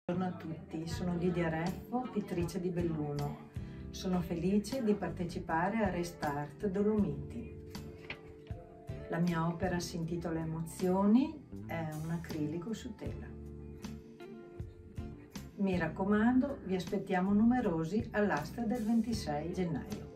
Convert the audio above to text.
Buongiorno a tutti, sono Lidia Reffo, pittrice di Belluno. Sono felice di partecipare a Restart Dolomiti. La mia opera si intitola Emozioni, è un acrilico su tela. Mi raccomando, vi aspettiamo numerosi all'asta del 26 gennaio.